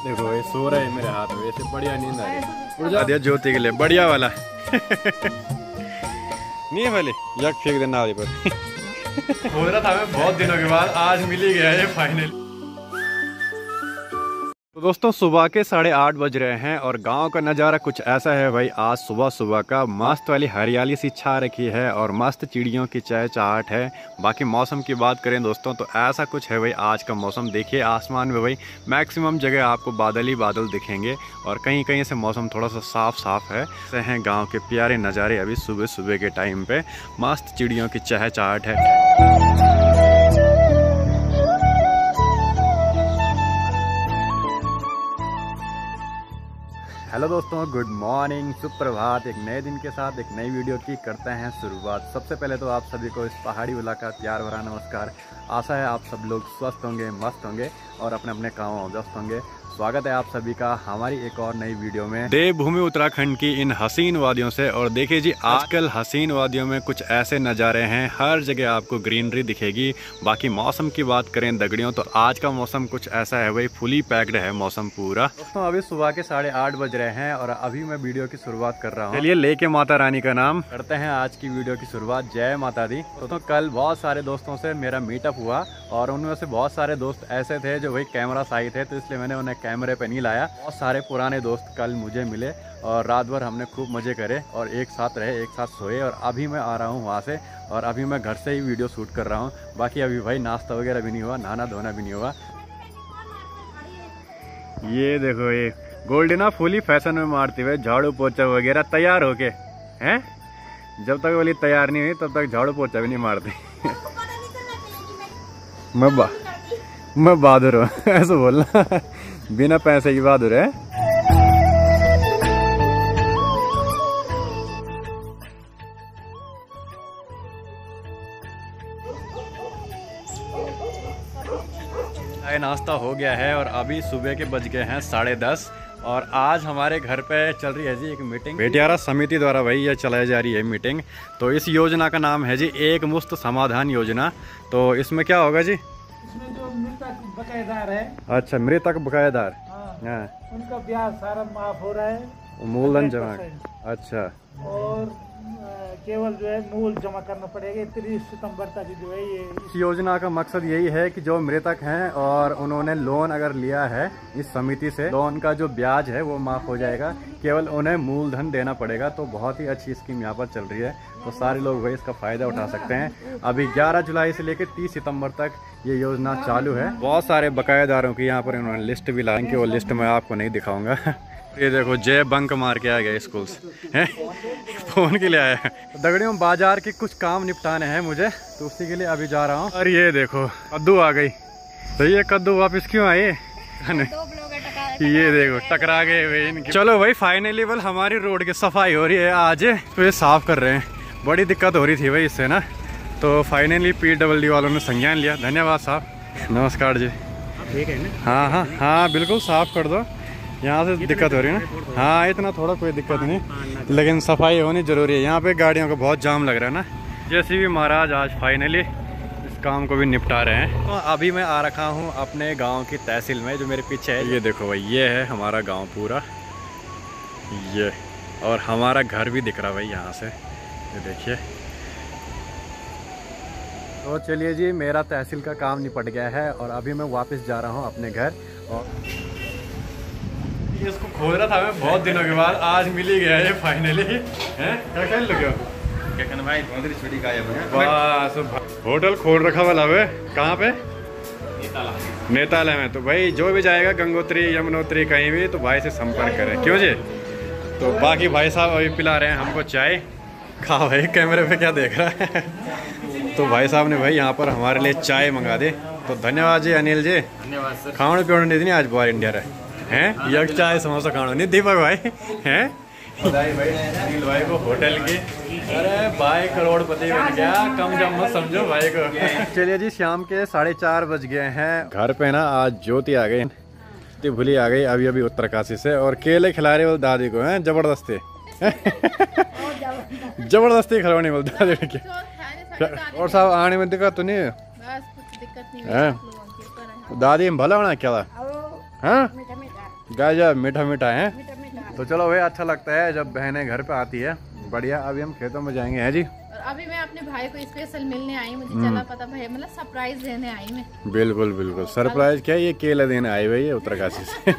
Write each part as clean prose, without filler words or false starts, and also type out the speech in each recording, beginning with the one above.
देखो ये सो रहा है मेरे हाथ में, ऐसे बढ़िया नींद आ रही है। उड़ जा दिया ज्योति के लिए बढ़िया वाला नहीं है वाले यक फेंक देना आदि पर हो रहा था हमें बहुत दिनों के बाद, आज मिल ही गया ये फाइनल। तो दोस्तों सुबह के 8:30 बज रहे हैं और गांव का नज़ारा कुछ ऐसा है भाई। आज सुबह सुबह का मस्त वाली हरियाली सी छा रखी है और मस्त चिड़ियों की चहचहाट है। बाकी मौसम की बात करें दोस्तों तो ऐसा कुछ है भाई आज का मौसम। देखिए आसमान में भाई मैक्सिमम जगह आपको बादल ही बादल दिखेंगे और कहीं कहीं से मौसम थोड़ा सा साफ है। ऐसे हैं गाँव के प्यारे नज़ारे अभी सुबह सुबह के टाइम पे। मस्त चिड़ियों की चहचहाट है। हेलो दोस्तों, गुड मॉर्निंग, सुप्रभात। एक नए दिन के साथ एक नई वीडियो की करते हैं शुरुआत। सबसे पहले तो आप सभी को इस पहाड़ी इलाका प्यार भरा नमस्कार। आशा है आप सब लोग स्वस्थ होंगे, मस्त होंगे और अपने अपने कामों में व्यस्त होंगे। स्वागत है आप सभी का हमारी एक और नई वीडियो में देवभूमि उत्तराखंड की इन हसीन वादियों से। और देखिए जी आजकल हसीन वादियों में कुछ ऐसे नज़ारे हैं, हर जगह आपको ग्रीनरी दिखेगी। बाकी मौसम की बात करें दगड़ियों तो आज का मौसम कुछ ऐसा है भाई, फुली पैक्ड है मौसम पूरा। दोस्तों अभी सुबह के 8:30 बज रहे हैं और अभी मैं वीडियो की शुरुआत कर रहा हूँ। चलिए लेके माता रानी का नाम करते हैं आज की वीडियो की शुरुआत। जय माता दी। दोस्तों कल बहुत सारे दोस्तों से मेरा मीटअप हुआ और उनमें से बहुत सारे दोस्त ऐसे थे जो भाई कैमरा शाई थे, तो इसलिए मैंने उन्हें कैमरे पे नहीं लाया। बहुत सारे पुराने दोस्त कल मुझे मिले और रात भर हमने खूब मजे करे और एक साथ रहे, एक साथ सोए। और अभी मैं आ रहा हूँ वहाँ से और अभी मैं घर से ही वीडियो शूट कर रहा हूँ। बाकी अभी भाई नाश्ता वगैरह भी नहीं हुआ, नहाना धोना भी नहीं हुआ। ये देखो ये गोल्डना फुली फैशन में मारते हुए झाड़ू पोछा वगैरह तैयार होके हैं। जब तक वाली तैयार नहीं हुई तब तक झाड़ू पोछा भी नहीं मारती मैं बहादुर हूँ ऐसा बोलना बिना पैसे की बहादुर है। नाश्ता हो गया है और अभी सुबह के बज गए हैं 10:30 और आज हमारे घर पे चल रही है जी एक मीटिंग। बेटियारा समिति द्वारा भाई ये चलाई जा रही है मीटिंग। तो इस योजना का नाम है जी एक मुश्त समाधान योजना। तो इसमें क्या होगा जी? इसमें जो मृतक बकायेदार है, अच्छा मृतक बकायेदार, हाँ, उनका ब्याज सारा माफ हो रहा है, मूलधन जमा। अच्छा, और केवल जो है मूल जमा करना पड़ेगा 30 सितंबर तक जो है ये। इस योजना का मकसद यही है कि जो मृतक हैं और उन्होंने लोन अगर लिया है इस समिति से, लोन का जो ब्याज है वो माफ हो जाएगा, केवल उन्हें मूलधन देना पड़ेगा। तो बहुत ही अच्छी स्कीम यहाँ पर चल रही है, तो सारे लोग भाई इसका फायदा उठा सकते हैं। अभी 11 जुलाई से लेकर 30 सितंबर तक ये योजना चालू है। बहुत सारे बकायेदारों की यहाँ पर इन्होंने लिस्ट भी लाई, वो लिस्ट मैं आपको नहीं दिखाऊंगा। ये देखो जय बंक मार के आ गया स्कूल से फोन के लिए आया। दगड़ियों बाजार के कुछ काम निपटाने हैं मुझे, तो उसी के लिए अभी जा रहा हूँ। और ये देखो कद्दू आ गई। तो ये कद्दू वापस क्यों आए? ये देखो टकरा गए भाई इनके। चलो भाई फाइनली बल हमारी रोड की सफाई हो रही है आज, तो ये साफ कर रहे हैं। बड़ी दिक्कत हो रही थी भाई इससे ना, तो फाइनली PWD वालों ने संज्ञान लिया। धन्यवाद साहब। नमस्कार जी। ठीक है ना? हाँ बिल्कुल साफ कर दो। यहाँ से दिक्कत हो रही है ना? हाँ इतना थोड़ा कोई दिक्कत नहीं, लेकिन सफाई होनी जरूरी है। यहाँ पे गाड़ियों का बहुत जाम लग रहा है ना। जैसे भी महाराज आज फाइनली इस काम को भी निपटा रहे हैं। तो अभी मैं आ रखा हूँ अपने गांव की तहसील में, जो मेरे पीछे है। ये देखो भाई ये है हमारा गांव पूरा, ये, और हमारा घर भी दिख रहा भाई यहाँ से, ये देखिए। तो चलिए जी मेरा तहसील का काम निपट गया है और अभी मैं वापस जा रहा हूँ अपने घर। और इसको खोज रहा था मैं बहुत दिनों के बाद, आज मिल ही गया ये फाइनली। हैं क्या कहने लगे हो? क्या कहना भाई? छोटी का बस होटल खोल रखा वाला है। कहाँ पे? नेताला में। तो भाई जो भी जाएगा गंगोत्री यमुनोत्री कहीं भी, तो भाई से संपर्क करें। क्यों जी? तो बाकी भाई साहब अभी पिला रहे हैं हमको चाय। खा भाई कैमरे पे क्या देख रहा है? तो भाई साहब ने भाई यहाँ पर हमारे लिए चाय मंगा दी, तो धन्यवाद जी अनिल जी। धन्यवाद सर। खाने पीने नहीं आज बाहर इंडिया रहे हैं, यक चाय समोसा खाना नहीं। दीपक भाई हैं बधाई भाई अनिल भाई को होटल की। अरे भाई करोड़पति बन गया, कम जम मत समझो भाई को। चलिए जी शाम के 4:30 बज गए हैं। घर पे ना आज ज्योति आ गई, भूली आ गई अभी अभी उत्तरकाशी से, और केले खिला रहे बोल दादी को हैं जबरदस्ती जबरदस्ती खिलवानी बोल दादी के। और साहब आने में दिक्कत तो नहीं है? दादी भला होना क्या? हाँ गजब मीठा मीठा है। मीठा मीठा। तो चलो भाई, अच्छा लगता है जब बहनें घर पे आती है। बढ़िया। अभी हम खेतों में जाएंगे हैं जी। और अभी मैं अपने भाई को स्पेशल मिलने आई, मुझे चला पता भाई, मतलब सरप्राइज देने आई मैं। बिल्कुल बिल्कुल सरप्राइज। क्या ये केला देने आई हुई है उत्तरकाशी से।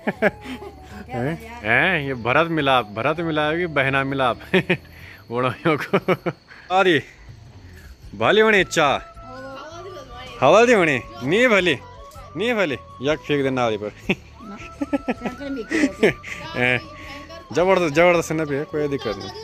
हैं ये भरत मिलाप की बहना मिलाप ओड़ों को। अरे भली होनी इच्छा हवा दी होनी नहीं भली यक फेंक देना आदि पर। जबरदस्त न पे कोई दिक्कत नहीं।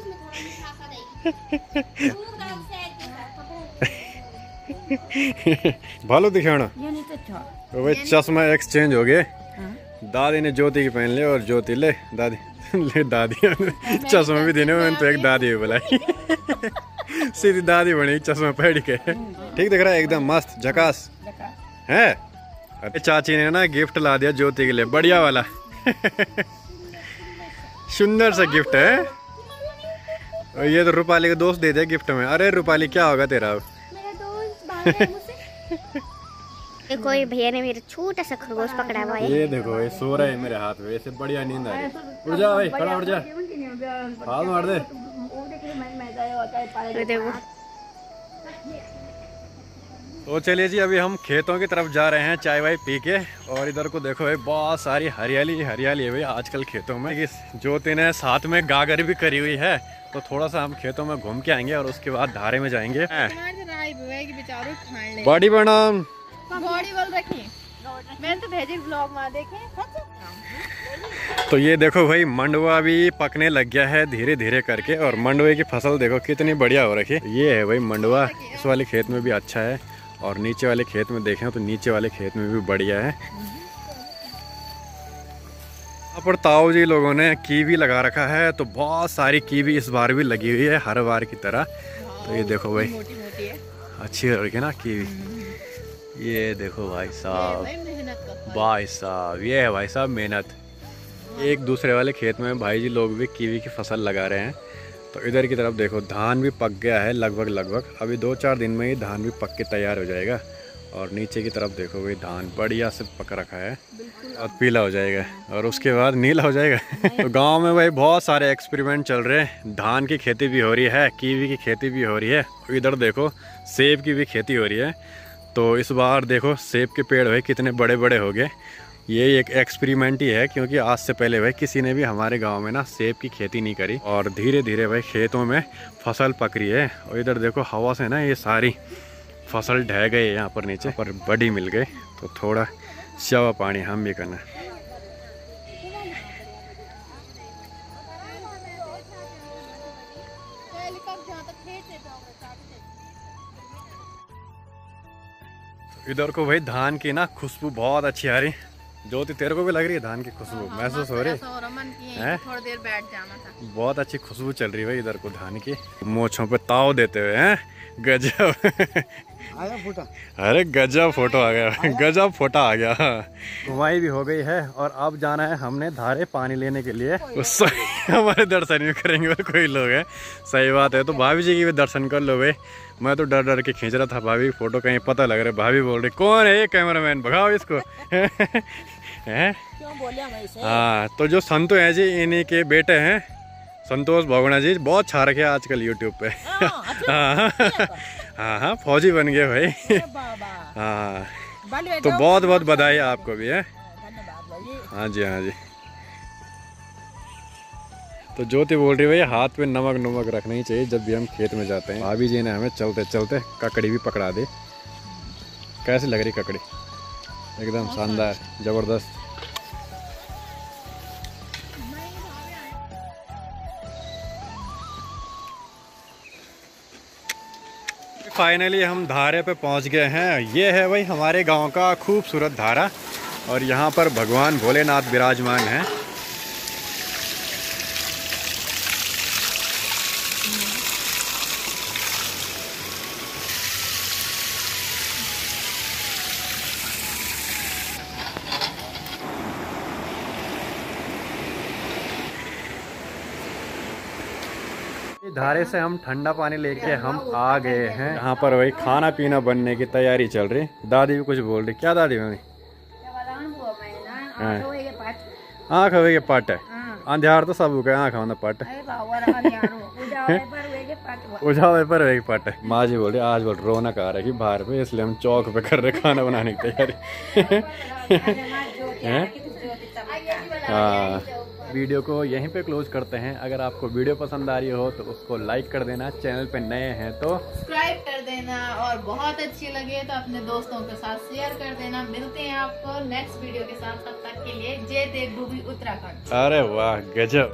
भालो दिखाना भाई। चश्मा एक्सचेंज हो गए। दादी ने ज्योति की पहन ले और ज्योति ले दादी ले दादी चश्मा भी देने में तो एक दादी भी बुलाई। सीधी दादी बनी चश्मा पहन के। ठीक दिख रहा है एकदम मस्त झकास है। अरे चाची ने ना गिफ्ट ला दिया ज्योति के लिए, बढ़िया वाला। सुंदर सा गिफ्ट है। और ये तो रूपाली का दोस्त दे दिया गिफ्ट में। अरे रूपाली क्या होगा तेरा अब? कोई भैया ने मेरा छोटा सा खरगोश पकड़ा हुआ है। ये देखो ये सो रहा है मेरे हाथ में। ऐसे बढ़िया नींद आ रही। उठ जा भाई, खड़ा उठ जा, हाथ मार दे। देखो तो चलिए जी, अभी हम खेतों की तरफ जा रहे हैं चाय वाय पी के। और इधर को देखो भाई, बहुत सारी हरियाली हरियाली है भाई आजकल खेतों में। ज्योति ने साथ में गागर भी करी हुई है, तो थोड़ा सा हम खेतों में घूम के आएंगे और उसके बाद धारे में जाएंगे। बॉडी बनाम बॉडी बोल रखी मैंने तो भेजी ब्लॉग में देखे। तो ये देखो भाई, मंडवा भी पकने लग गया है धीरे धीरे करके। और मंडवे की फसल देखो कितनी बढ़िया हो रखी है। ये है भाई मंडवा। इस वाले खेत में भी अच्छा है और नीचे वाले खेत में देखें तो नीचे वाले खेत में भी बढ़िया है। यहाँ पर ताऊ जी लोगों ने कीवी लगा रखा है, तो बहुत सारी कीवी इस बार भी लगी हुई है हर बार की तरह। तो ये देखो भाई, मोटी मोटी है, अच्छी हो रही है ना कीवी। ये देखो भाई साहब, भाई साहब ये है भाई साहब मेहनत। एक दूसरे वाले खेत में भाई जी लोग भी कीवी की फसल लगा रहे हैं। तो इधर की तरफ देखो, धान भी पक गया है लगभग। अभी 2-4 दिन में ही धान भी पक के तैयार हो जाएगा। और नीचे की तरफ देखो भाई, धान बढ़िया से पक रखा है और पीला हो जाएगा और उसके बाद नीला हो जाएगा। तो गांव में भाई बहुत सारे एक्सपेरिमेंट चल रहे हैं। धान की खेती भी हो रही है, कीवी की खेती भी हो रही है। इधर देखो सेब की भी खेती हो रही है। तो इस बार देखो सेब के पेड़ भाई कितने बड़े बड़े हो गए। ये एक एक्सपेरिमेंट ही है, क्योंकि आज से पहले भाई किसी ने भी हमारे गांव में ना सेब की खेती नहीं करी। और धीरे धीरे भाई खेतों में फसल पक रही है। और इधर देखो हवा से ना ये सारी फसल ढह गई यहाँ पर नीचे पर बड़ी मिल गई। तो थोड़ा शवा पानी हम भी करना। इधर को भाई धान की ना खुशबू बहुत अच्छी आ रही। ज्योति तेरे को भी लग रही है धान की खुशबू महसूस हो रही है? थोड़ी देर बैठ जाना था। बहुत अच्छी खुशबू चल रही है भाई इधर को धान की। मोछों पे ताव देते हुए हैं। गजब आया फोटो। अरे गजब फोटो आ गया, गजब फोटो आ गया। घुमाई भी हो गई है और अब जाना है हमने धारे पानी लेने के लिए। हमारे दर्शन भी करेंगे और कोई लोग हैं। सही बात है। तो भाभी जी की भी दर्शन कर लो भाई। मैं तो डर डर के खींच रहा था भाभी फोटो, कहीं पता लग रहा है भाभी बोल रही कौन है ये कैमरामैन, भगाओ इसको। हैं? हाँ, तो जो संतो हैं जी इन्हीं के बेटे हैं, संतोष भगोना जी। बहुत छा रखे आजकल यूट्यूब पे। हाँ, फौजी बन गए भाई। हाँ, तो बहुत बहुत बधाई आपको भी है। हाँ जी, हाँ जी। तो ज्योति बोल रही भाई हाथ पे नमक रखना ही चाहिए जब भी हम खेत में जाते हैं। भाभी जी ने हमें चलते चलते ककड़ी भी पकड़ा दी। कैसी लग रही ककड़ी? एकदम शानदार, जबरदस्त। फाइनली हम धारे पे पहुंच गए हैं। ये है भाई हमारे गांव का खूबसूरत धारा और यहाँ पर भगवान भोलेनाथ विराजमान हैं। धारे से हम ठंडा पानी लेके हम आ गए हैं। यहाँ पर वही खाना पीना बनने की तैयारी चल रही। दादी भी कुछ बोल रही। क्या दादी मम्मी? आँख हवे के पट है अंधियार तो सब गए आँख होना पट उजाले पर वे पट है। माँ जी बोल रही आज बोल रौनक आ रही बाहर पे, इसलिए हम चौक पे कर रहे खाना बनाने की तैयारी। हाँ, वीडियो को यहीं पे क्लोज करते हैं। अगर आपको वीडियो पसंद आ रही हो तो उसको लाइक कर देना, चैनल पे नए हैं तो सब्सक्राइब कर देना, और बहुत अच्छी लगे तो अपने दोस्तों के साथ शेयर कर देना। मिलते हैं आपको नेक्स्ट वीडियो के साथ, तब तक के लिए जय देवभूमि उत्तराखंड। अरे वाह गजब।